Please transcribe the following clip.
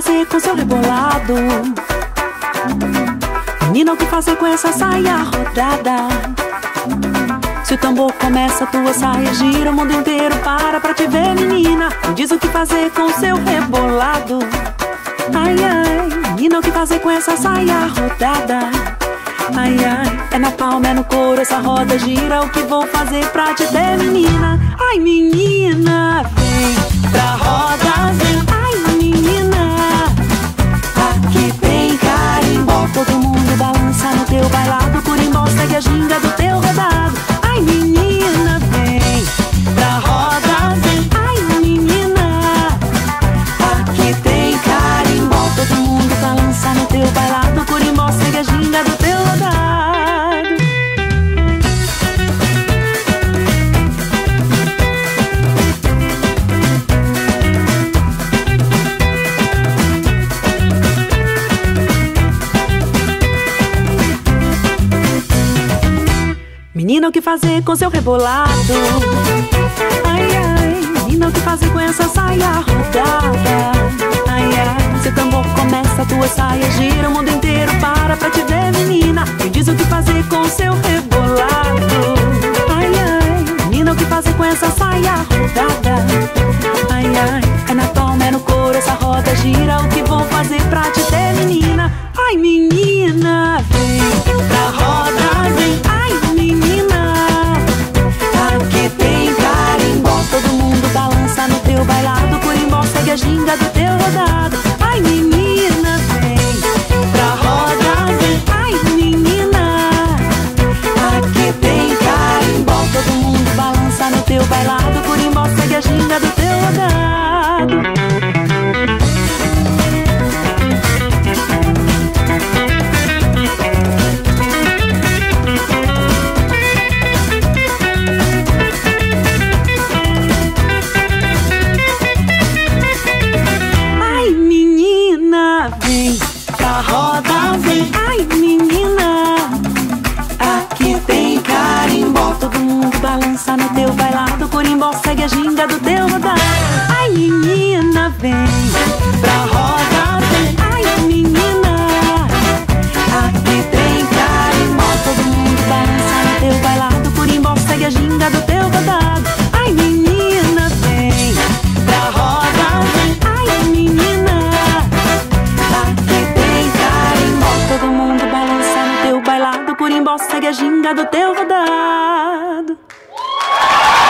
fazer com seu rebolado? Menina, o que fazer com essa saia rodada? Se o tambor começa, tua saia gira, o mundo inteiro para pra te ver, menina. Me diz o que fazer com seu rebolado. Ai, ai, menina, o que fazer com essa saia rodada? Ai, ai, é na palma, é no couro, essa roda gira. O que vou fazer pra te ter, menina? Ai, menina, vem pra roda, vem. Ai, menina, aqui tem carimbó. Todo mundo balança no teu bailado. Curimbó segue a ginga do teu rodado. Ai, menina, vem pra roda, vem. Ai, menina, aqui tem carimbó. Todo mundo balança no teu bailado. Curimbó segue a ginga do teu rodado. Menina, o que fazer com seu rebolado? Ai, ai, menina, o que fazer com essa saia rodada? Ai, ai, seu tambor começa, tua saia gira, o mundo inteiro para pra te ver, menina. Me diz o que fazer com seu rebolado. Ai, ai, menina, o que fazer com essa saia rodada? Ai, ai, é na palma, é no couro, essa roda gira. O que vou fazer pra te ter, menina? Ai, menina, vem pra roda, vem. Ai, menina, aqui tem carimbó. Todo mundo balança no teu bailado. Curimbó segue a ginga do teu rodado. Ai, menina, vem pra roda, vem. Ai, menina, aqui tem carimbó. Todo mundo balança no teu bailado. Curimbó segue a ginga do teu rodado. Vem pra roda, vem. Ai, menina, aqui tem carimbó. Todo mundo balança no teu bailado. Curimbó segue a ginga do teu rodado. Ai, menina, vem pra roda, vem. Ai, menina, aqui tem carimbó. Todo mundo balança no teu bailado. Curimbó segue a ginga do teu rodado. Ai, menina, vem pra roda, vem. Ai, menina, todo mundo balança no teu bailado. Curimbó segue a ginga do teu rodado.